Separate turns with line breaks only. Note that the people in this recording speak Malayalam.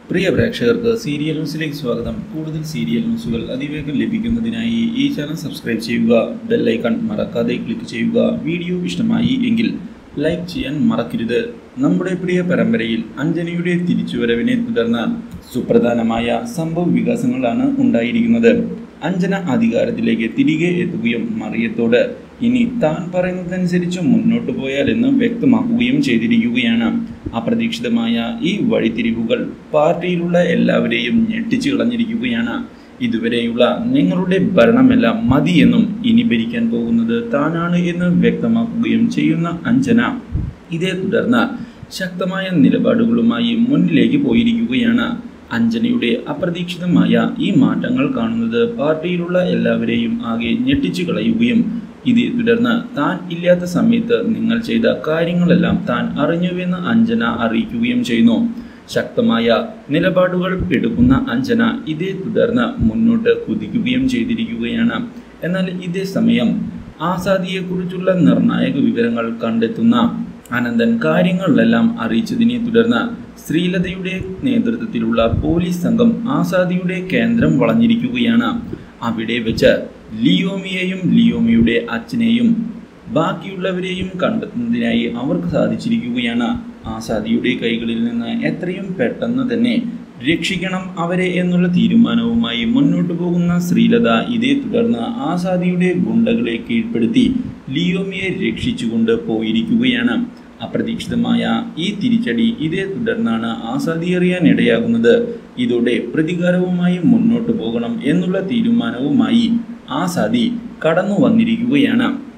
പ്രിയ പ്രേക്ഷകർക്ക് സീരിയൽ ന്യൂസിലേക്ക് സ്വാഗതം. കൂടുതൽ സീരിയൽ ന്യൂസുകൾ അതിവേഗം ലഭിക്കുന്നതിനായി ഈ ചാനൽ സബ്സ്ക്രൈബ് ചെയ്യുക. ബെൽ ഐക്കൺ മറക്കാതെ ക്ലിക്ക് ചെയ്യുക. വീഡിയോ ഇഷ്ടമായി എങ്കിൽ ലൈക്ക് ചെയ്യാൻ മറക്കരുത്. നമ്മുടെ പ്രിയ പരമ്പരയിൽ അഞ്ജനയുടെ തിരിച്ചുവരവിനെ തുടർന്ന് സുപ്രധാനമായ സംഭവ വികാസങ്ങളാണ് ഉണ്ടായിരിക്കുന്നത്. അഞ്ജന അധികാരത്തിലേക്ക് തിരികെ എത്തുകയും മറിയത്തോട് ഇനി താൻ പറയുന്നതനുസരിച്ച് മുന്നോട്ട് പോയാലെന്ന് വ്യക്തമാക്കുകയും ചെയ്തിരിക്കുകയാണ്. അപ്രതീക്ഷിതമായ ഈ വഴിത്തിരിവുകൾ പാർട്ടിയിലുള്ള എല്ലാവരെയും ഞെട്ടിച്ചു കളഞ്ഞിരിക്കുകയാണ്. ഇതുവരെയുള്ള നിങ്ങളുടെ ഭരണമെല്ലാം മതിയെന്നും ഇനി ഭരിക്കാൻ പോകുന്നത് താനാണ് എന്ന് വ്യക്തമാക്കുകയും ചെയ്യുന്ന അഞ്ജന ഇതേ തുടർന്ന് ശക്തമായ നിലപാടുകളുമായി മുന്നിലേക്ക് പോയിരിക്കുകയാണ്. അഞ്ജനയുടെ അപ്രതീക്ഷിതമായ ഈ മാറ്റങ്ങൾ കാണുന്നത് പാർട്ടിയിലുള്ള എല്ലാവരെയും ആകെ ഞെട്ടിച്ചു കളയുകയും ഇതേ തുടർന്ന് താൻ ഇല്ലാത്ത സമയത്ത് നിങ്ങൾ ചെയ്ത കാര്യങ്ങളെല്ലാം താൻ അറിഞ്ഞുവെന്ന് അഞ്ജന അറിയിക്കുകയും ചെയ്യുന്നു. ശക്തമായ നിലപാടുകൾ എടുക്കുന്ന അഞ്ജന ഇതേ തുടർന്ന് മുന്നോട്ട് കുതിക്കുകയും ചെയ്തിരിക്കുകയാണ്. എന്നാൽ ഇതേ സമയം ആസാദിയെക്കുറിച്ചുള്ള നിർണായക വിവരങ്ങൾ കണ്ടെത്തുന്ന അനന്തൻ കാര്യങ്ങളിലെല്ലാം അറിയിച്ചതിനെ തുടർന്ന് ശ്രീലതയുടെ നേതൃത്വത്തിലുള്ള പോലീസ് സംഘം ആസാദിയുടെ കേന്ദ്രം വളഞ്ഞിരിക്കുകയാണ്. അവിടെ വെച്ച് ലിയോമിയെയും ലിയോമിയുടെ അച്ഛനെയും ബാക്കിയുള്ളവരെയും കണ്ടെത്തുന്നതിനായി അവർക്ക് സാധിച്ചിരിക്കുകയാണ്. ആസാദിയുടെ കൈകളിൽ നിന്ന് എത്രയും പെട്ടെന്ന് തന്നെ രക്ഷിക്കണം അവരെ എന്നുള്ള തീരുമാനവുമായി മുന്നോട്ട് പോകുന്ന ശ്രീലത ഇതേ തുടർന്ന് ആസാദിയുടെ ഗുണ്ടകളെ കീഴ്പ്പെടുത്തി ലിയോമിയെ രക്ഷിച്ചുകൊണ്ട് പോയിരിക്കുകയാണ്. അപ്രതീക്ഷിതമായ ഈ തിരിച്ചടി ഇതേ തുടർന്നാണ് ആസാദി അറിയാൻ ഇടയാകുന്നത്. ഇതോടെ പ്രതികാരവുമായി മുന്നോട്ട് പോകണം എന്നുള്ള തീരുമാനവുമായി ആസാദി കടന്നു വന്നിരിക്കുകയാണ്.